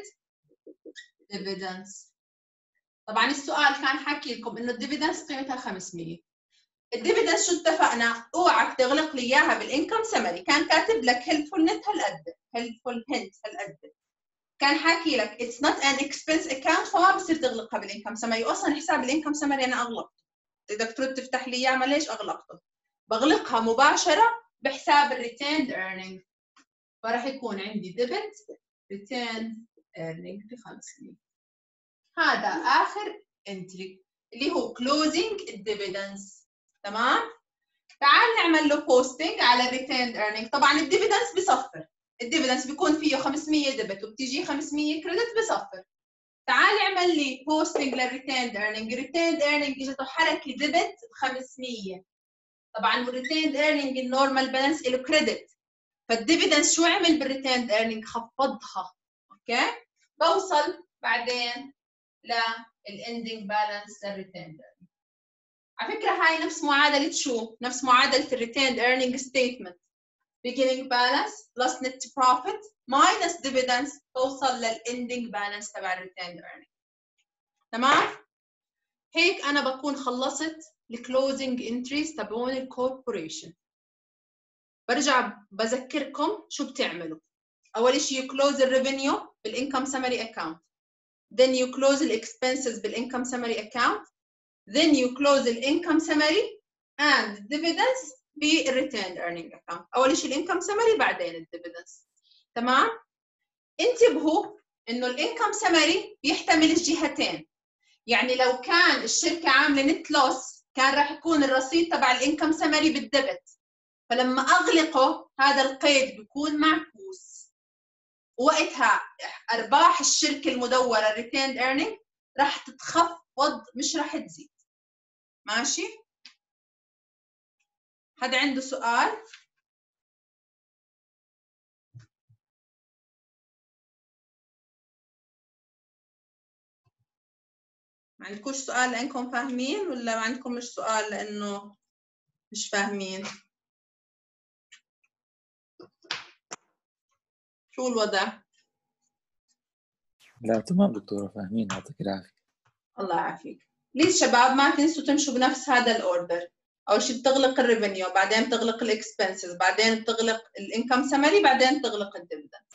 ديفيدنس. طبعا السؤال كان حكي لكم انه الديفيدنس قيمتها 500. الديفيدنس شو اتفقنا؟ اوعك تغلق لي اياها بالانكم سمري، كان كاتب لك هيلفول نت هالقد، هيلفول هنت هالقد. كان حاكي لك اتس نوت ان اكسبنس اكاونت، فما بصير تغلقها بالانكم سمري، واصلا حساب الانكم سمري انا اغلقته. بدك ترد تفتح لي اياه، ما ليش اغلقته؟ بغلقها مباشره بحساب الريتيند ايرنينج. فراح يكون عندي ديبت ريتيند ايرنينج ب 500. هذا اخر انتري اللي هو كلوزنج الديفيدنس. تمام؟ تعال نعمل له بوستنج على الريتيند ايرنينج. طبعا الديفيدنس بصفر، الديفيدنس بيكون فيه 500 ديبت وبتيجي 500 كريدت بصفر. تعال اعمل لي بوستنج للريتيند ايرنينج. الريتيند ايرنينج اجته حركه ديبت ب 500. طبعا والريتيند ايرنينج النورمال بالانس له كريدت، فالديفيدنس شو عمل بالريتيند ايرنينج؟ خفضها. اوكي؟ بوصل بعدين للاندنج بالانس للريتيند ايرنينج. على فكره هاي نفس معادله شو؟ نفس معادله الريتيند ايرنينج ستيتمنت. beginning balance plus net profit minus dividends توصل للاندنج بالانس تبع الريتيند ايرنينج. تمام؟ هيك انا بكون خلصت الكلوزنج انتريز تبعون الكوربوريشن. برجع بذكركم شو بتعملوا. اول شيء you close الريفينيو بالانكم سمري اكاونت، then you close الاكسبنسز بالانكم سمري اكاونت، then you close الانكم سمري and dividends بالريتيند ايرنينج اكاونت. اول شيء الانكم سمري بعدين الديفيدنس. تمام؟ انتبهوا انه الانكم سمري بيحتمل الجهتين. يعني لو كان الشركه عامله نت لوس كان راح يكون الرصيد تبع الانكم سمري بالدبت، فلما اغلقه هذا القيد بيكون معكوس، وقتها ارباح الشركه المدوره الريتيند ايرنينج راح تتخفض مش راح تزيد. ماشي؟ حدا عنده سؤال؟ ما عندكوش سؤال لانكم فاهمين، ولا ما عندكم مش سؤال لانه مش فاهمين؟ شو الوضع؟ لا تمام دكتورة، فاهمين، يعطيك العافية. الله يعافيك. بليز شباب ما تنسوا تمشوا بنفس هذا الاوردر. اول شيء بتغلق الريفينيو، بعدين بتغلق الاكسبنسز، بعدين بتغلق الانكم سمري، بعدين بتغلق الديفيدند.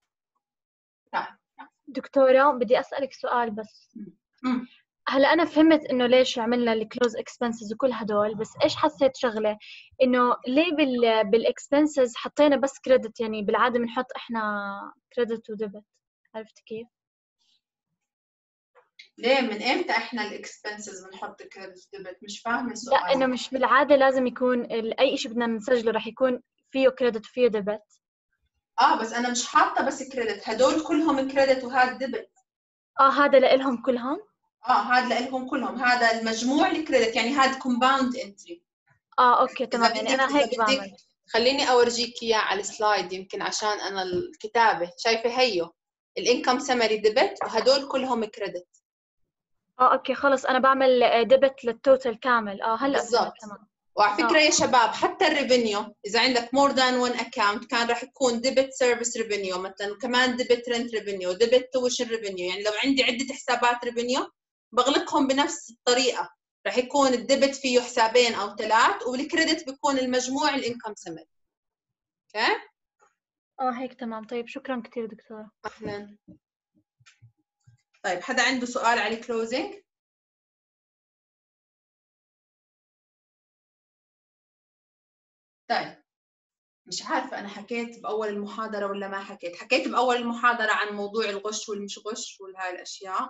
دكتورة بدي أسألك سؤال بس. هلا أنا فهمت إنه ليش عملنا الكلوز إكسبنسز وكل هدول، بس إيش حسيت شغلة إنه ليه بالإكسبنسز حطينا بس كريدت؟ يعني بالعادة بنحط إحنا كريدت وديبت، عرفت كيف؟ ليه من امتى احنا الاكسبنسز بنحط كريدت ديبت؟ مش فاهمه السؤال. لا انه مش بالعاده لازم يكون اي شيء بدنا نسجله رح يكون فيه كريدت وفيه ديبت. بس انا مش حاطه بس كريدت، هدول كلهم كريدت وهذا ديبت. هذا لإلهم كلهم. هذا لهم كلهم، هذا المجموع الكريدت، يعني هذا كومباوند انتري. اوكي تمام، يعني انا هيك بعمل. خليني اورجيك اياه على السلايد يمكن عشان انا الكتابه شايفه هيو الانكم سمري ديبت وهدول كلهم كريدت. اوكي خلص انا بعمل ديبت للتوتال كامل. هلا بالضبط. تمام. وعلى فكره يا شباب حتى الريفينيو اذا عندك مور ذان وان اكاونت كان راح يكون ديبت سيرفيس ريفينيو مثلا، وكمان ديبت رنت ريفينيو، ديبت تويشن ريفينيو. يعني لو عندي عده حسابات ريفينيو بغلقهم بنفس الطريقه، راح يكون الديبت فيه حسابين او ثلاث، والكريدت بيكون المجموع الانكم سمري. اوكي هيك تمام. طيب شكرا كثير دكتوره. اهلا. طيب حدا عنده سؤال على الكلوزنج؟ طيب مش عارفة أنا حكيت بأول المحاضرة ولا ما حكيت. حكيت بأول المحاضرة عن موضوع الغش والمش غش وهاي الأشياء.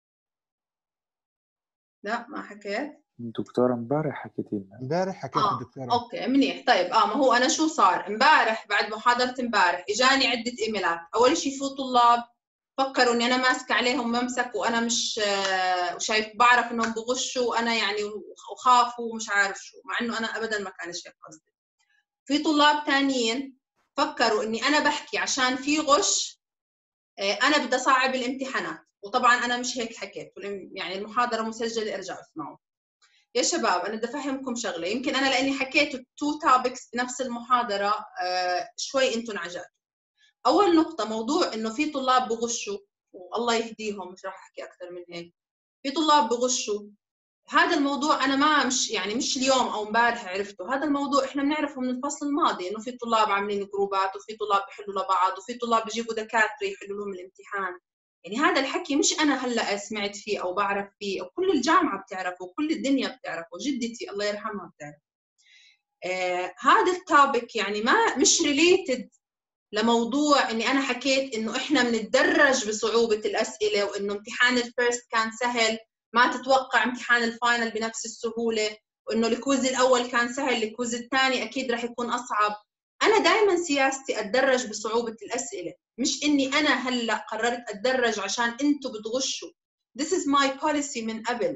لا ما حكيت. دكتورة امبارح حكيتي لنا. امبارح حكيت الدكتورة. اوكي منيح. طيب ما هو انا شو صار امبارح بعد محاضرة امبارح اجاني عدة ايميلات. اول شيء في طلاب فكروا اني انا ماسكة عليهم ممسك وانا مش شايف، بعرف انهم بغشوا وانا يعني وخافوا ومش عارف شو، مع انه انا ابدا ما كانش هيك قصدي. في طلاب ثانيين فكروا اني انا بحكي عشان في غش انا بدي اصعب الامتحانات، وطبعا انا مش هيك حكيت. يعني المحاضرة مسجلة ارجعوا اسمعوا. يا شباب أنا بدي أفهمكم شغلة، يمكن أنا لأني حكيت 2 topics بنفس المحاضرة شوي أنتم انعجبتوا. أول نقطة موضوع إنه في طلاب بغشوا والله يهديهم، مش راح أحكي أكثر من هيك. في طلاب بغشوا، هذا الموضوع أنا ما مش اليوم أو امبارح عرفته. هذا الموضوع إحنا بنعرفه من الفصل الماضي، إنه في طلاب عاملين جروبات وفي طلاب بيحلوا لبعض وفي طلاب بيجيبوا دكاترة يحلوا لهم الامتحان. يعني هذا الحكي مش أنا هلأ سمعت فيه أو بعرف فيه، وكل الجامعة بتعرفه وكل الدنيا بتعرفه، جدتي الله يرحمها بتعرف. هذا التوبيك يعني مش ريليتد لموضوع إني أنا حكيت إنه إحنا بنتدرج بصعوبة الأسئلة، وإنه امتحان الفيرست كان سهل ما تتوقع امتحان الفاينل بنفس السهولة، وإنه الكويز الأول كان سهل الكويز الثاني أكيد رح يكون أصعب. أنا دائما سياستي أتدرج بصعوبة الأسئلة، مش إني أنا هلأ قررت أتدرج عشان أنتوا بتغشوا. This is my policy من قبل.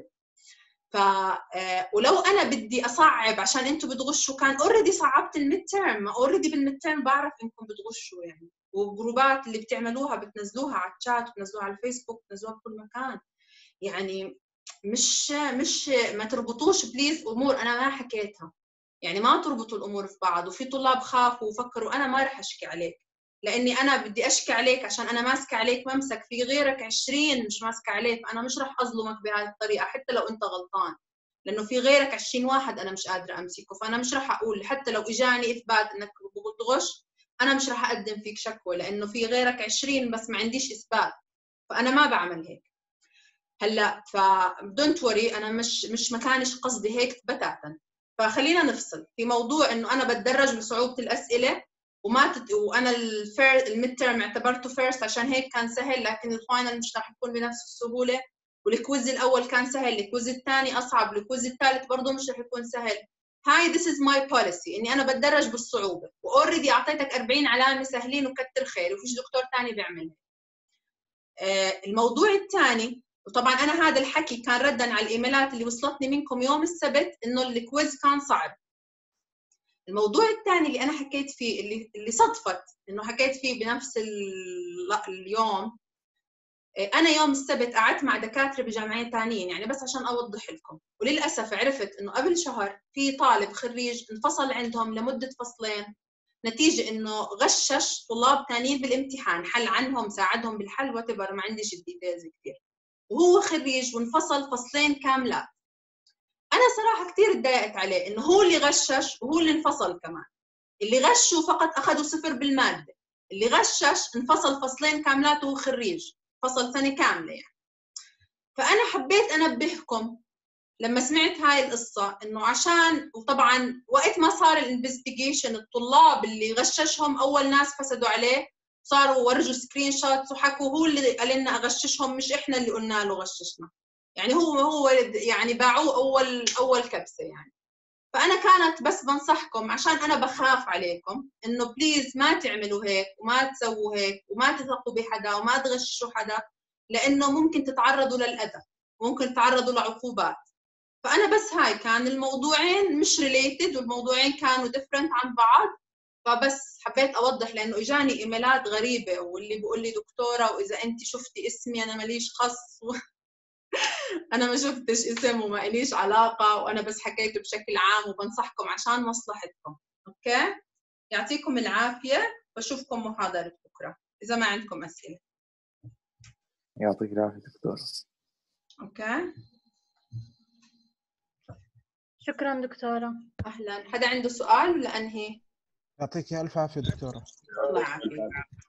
ولو أنا بدي أصعب عشان أنتوا بتغشوا كان already صعبت الميد تيرم. already بالميد تيرم بعرف إنكم بتغشوا يعني، والجروبات اللي بتعملوها بتنزلوها على الشات وبتنزلوها على الفيسبوك بتنزلوها بكل مكان. يعني مش ما تربطوش بليز أمور أنا ما حكيتها، يعني ما تربطوا الأمور في بعض. وفي طلاب خافوا وفكروا أنا ما رح أشكي عليك لأني أنا بدي أشكي عليك عشان أنا ماسكة عليك ممسك، في غيرك 20 مش ماسكة عليك. أنا مش رح أظلمك بهذه الطريقة حتى لو أنت غلطان، لأنه في غيرك 20 واحد أنا مش قادرة أمسكه. فأنا مش رح أقول حتى لو إجاني إثبات إنك بتغش أنا مش رح أقدم فيك شكوى، لأنه في غيرك 20 بس ما عنديش إثبات، فأنا ما بعمل هيك. هلا فدونت وري أنا مش ما كانش قصدي هيك بتاتا. فخلينا نفصل في موضوع إنه أنا بتدرج بصعوبة الأسئلة وأنا الميد تيرم اعتبرته فيرست عشان هيك كان سهل، لكن الفاينل مش راح يكون بنفس السهولة. والكويز الأول كان سهل، الكويز الثاني أصعب، الكويز الثالث برضه مش راح يكون سهل. هاي this is my policy إني أنا بتدرج بالصعوبة، وأوريدي أعطيتك 40 علامة سهلين وكتر خير وفيش دكتور ثاني بيعملها. الموضوع الثاني، وطبعا أنا هذا الحكي كان ردا على الإيميلات اللي وصلتني منكم يوم السبت إنه الكويز كان صعب. الموضوع الثاني اللي أنا حكيت فيه اللي صدفت إنه حكيت فيه بنفس اليوم، أنا يوم السبت قعدت مع دكاترة بجامعين ثانيين يعني بس عشان أوضح لكم، وللأسف عرفت إنه قبل شهر في طالب خريج انفصل عندهم لمدة فصلين نتيجة إنه غشش طلاب ثانيين بالامتحان، حل عنهم ساعدهم بالحل وتبر، ما عنديش الديتيلز كثير، وهو خريج وانفصل فصلين كاملات. أنا صراحة كثير اتضايقت عليه إنه هو اللي غشش وهو اللي انفصل كمان. اللي غشوا فقط أخذوا 0 بالمادة، اللي غشش انفصل فصلين كاملات وهو خريج فصل سنة كاملة يعني. فأنا حبيت أنبهكم لما سمعت هاي القصة إنه عشان، وطبعا وقت ما صار الانفستيجيشن الطلاب اللي غششهم أول ناس فسدوا عليه، صاروا ورجوا سكرين شوتس وحكوا هو اللي قال لنا أغششهم مش إحنا اللي قلنا له غششنا. يعني هو يعني باعوه اول كبسه يعني. فانا كانت بس بنصحكم عشان انا بخاف عليكم انه بليز ما تعملوا هيك وما تسووا هيك وما تثقوا بحدا وما تغششوا حدا، لانه ممكن تتعرضوا للاذى، ممكن تتعرضوا لعقوبات. فانا بس هاي كان الموضوعين مش ريليتد، والموضوعين كانوا ديفرنت عن بعض، فبس حبيت اوضح لانه اجاني ايميلات غريبه واللي بيقول لي دكتوره واذا انت شفتي اسمي انا ماليش خص انا ما شفتش اسم وما اليش علاقه، وانا بس حكيته بشكل عام وبنصحكم عشان مصلحتكم. اوكي، يعطيكم العافيه، بشوفكم محاضره بكره اذا ما عندكم اسئله. يعطيك العافية دكتورة. اوكي، شكرا دكتورة. اهلا. حدا عنده سؤال ولا انهي؟ يعطيك الف عافيه دكتوره. الله يعافيك.